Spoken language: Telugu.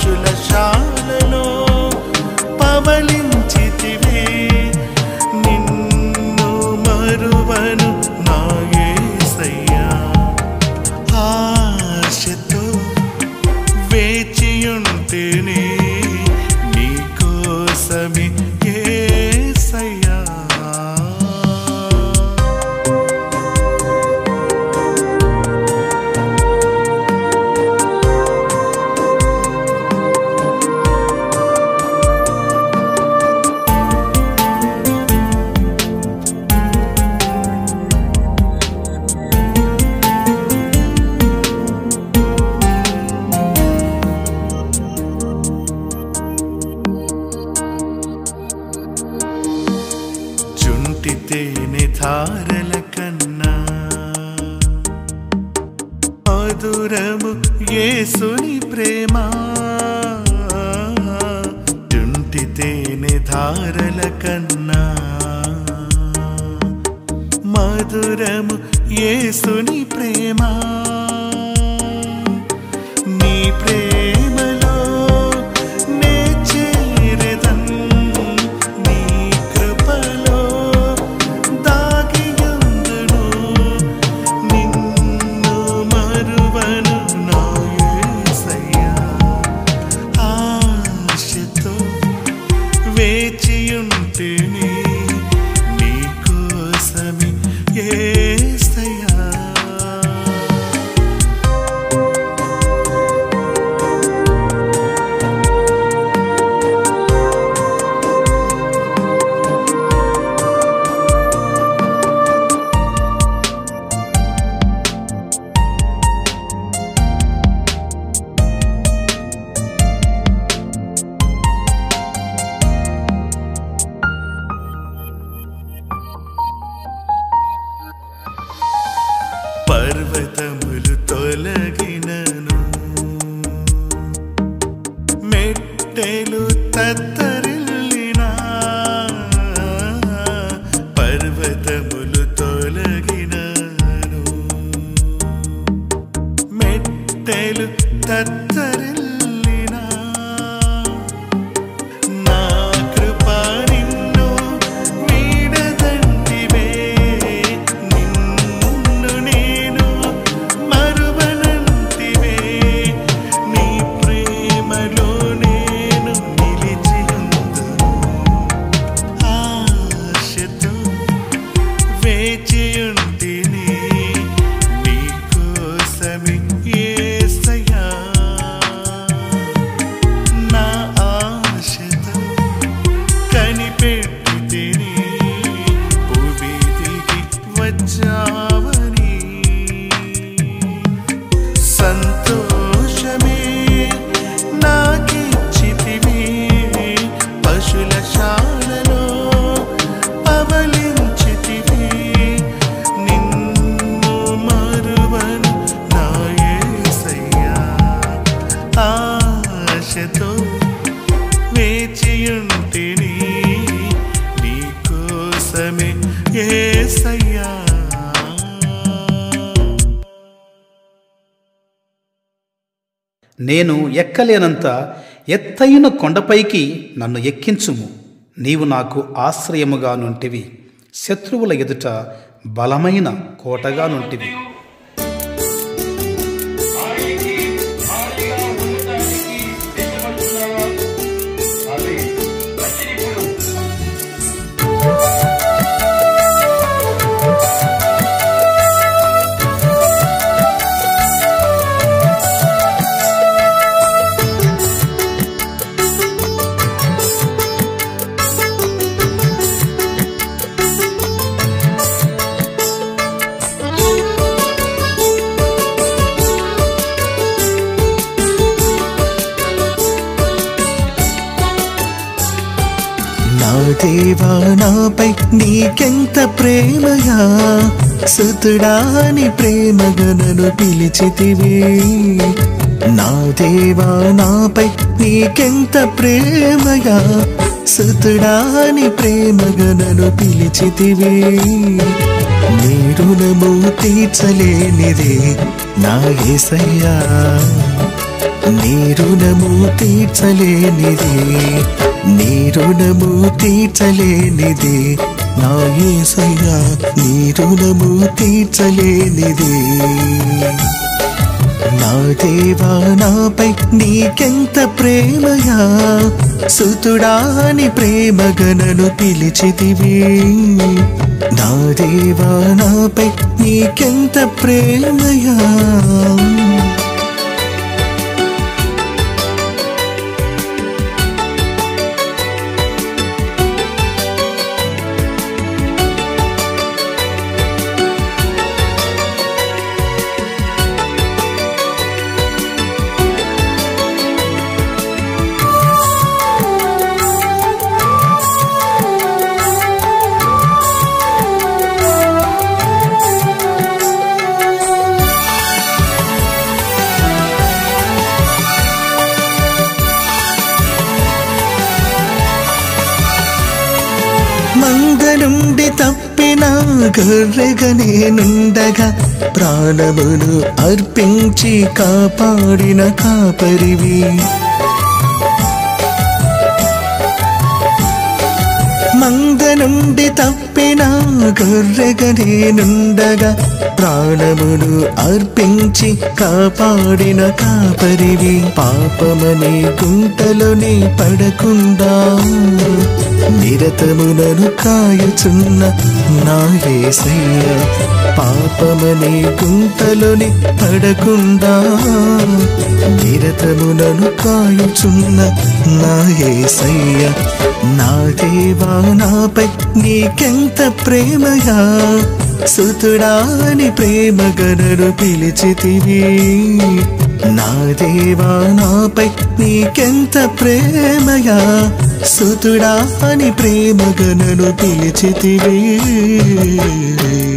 పశులశాలలో పవళించితివే నిన్ను మరువను నా యేసయ్యా ఆశతో వేచియుంటేనే నీ కోసమే యేసయ్యా తేనె ధారల కన్నా మధురము యేసుని ప్రేమ జుంటి తేనె ధారల కన్నా మధురము యేసుని ప్రేమ నీ ప్రేమలో నే చేరెదన్ నీ కృపలో వేచియుంటేనే నీ కోసమే యేసయ్యా పర్వతములు తొలగినను మెట్టెలు తత్తరిల్లినా పర్వతములు తొలగినను మెట్టెలు తత్తరిల్లినా నా కృప నిన్ను వీడదంటివే నిన్ను నేను మరువనంటివే నీ ప్రేమలో నేను నిలిచియుందును ఆశతో వేచియుంటిని నీ కోసమే యేసయ్యా నా ఆశతో కనిపెట్టితిని భూమి దిగి వచ్చావని సంతోషమే నాకిచ్చితివి పశులశాలలో పవళించితివి నిన్ను మరువను నా యేసయ్యా ఆశతో వేచియుంటిని నీ కోసమే యేసయ్యా నేను ఎక్కలేనంత ఎత్తైన కొండపైకి నన్ను ఎక్కించుము నీవు నాకు ఆశ్రయముగా నుంటివి శత్రువుల ఎదుట బలమైన కోటగా నుంటివి దేవా నాపై నీకెంత ప్రేమయా సుతుడాని ప్రేమగా నన్ను పిలిచితివి నా దేవా నాపై నీకెంత ప్రేమయా సుతుడాని ప్రేమగా నన్ను పిలిచితివి నీ రుణము తీర్చలేనిదే నా యేసయ్యా నీ రుణము తీర్చలేనిది, నీ రుణము తీర్చలేనిది నా యేసయ్యా, నీ రుణము తీర్చలేనిది. నా దేవా నాపై నీకెంత ప్రేమయా, సుతుడాని ప్రేమగనను పిలిచితివి. నా దేవా నాపై నీకెంత ప్రేమయా. మంద నుండి తప్పిన గొర్రెగా నేనుండగా, ప్రాణమును అర్పించి కాపాడిన కాపరివి. మంద నుండి తప్పిన గొర్రెగా నేనుండగా, ప్రాణమును అర్పించి కాపాడిన కాపరివి. పాపమనే గుంటలోనే పడకుండా నిరతమునను కాయుచున్న నా యేసయ్యా, పాపమనే గుంటలోని పడకుండా నిరతమునను కాయుచున్న నా యేసయ్యా. నా దేవా నాపై నీకెంత ప్రేమయా, సుతుడాని ప్రేమగనను పిలిచితివి. నా దేవా నాపై నీకెంత ప్రేమయా, సుతుడాని ప్రేమగనను పిలిచితివి.